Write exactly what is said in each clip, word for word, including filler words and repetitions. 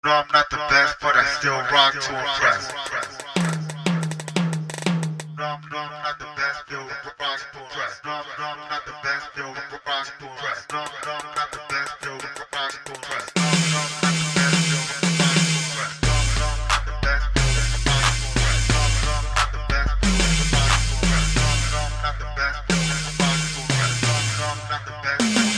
No, I'm not the best, but I still rock to impress. No, I'm no, I'm not the best, still rock to impress. No, I'm no, I'm not the best, still rock to impress. No, I'm no, I'm not the best, still rock to impress. No, I'm no, I'm not the best, still rock to impress. No, I'm no, I'm not the best, still rock to impress. No, I'm no, I'm not the best, still rock to impress. No, I'm no, I'm not the best, still rock to impress. No, I'm no, I'm not the best, still rock to impress.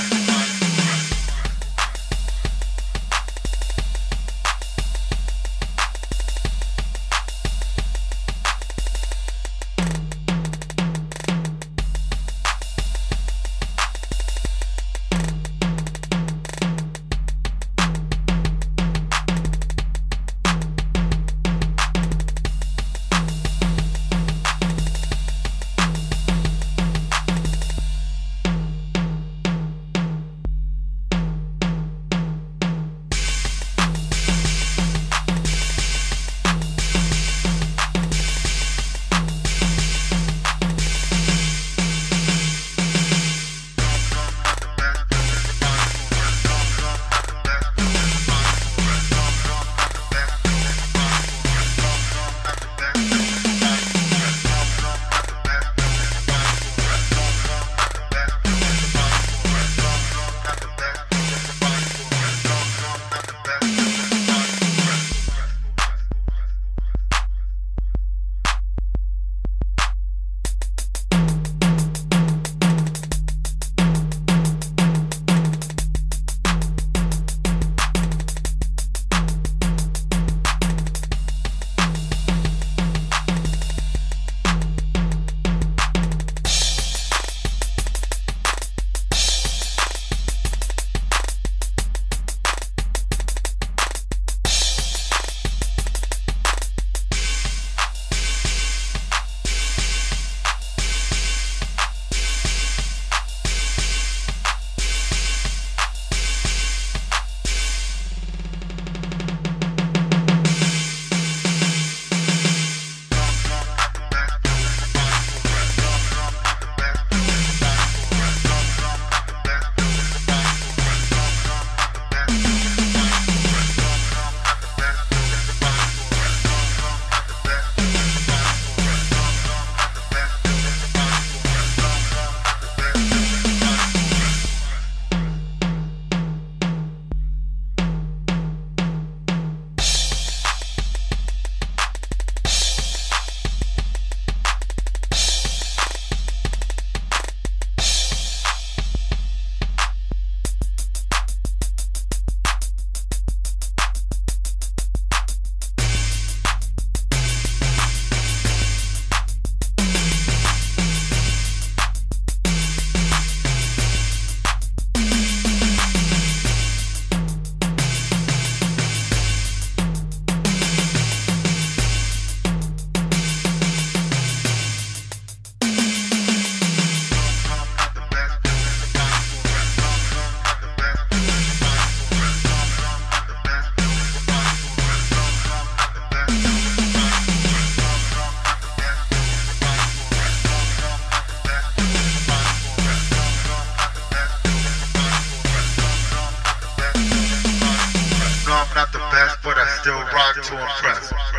Not the best, but I still rock to impress.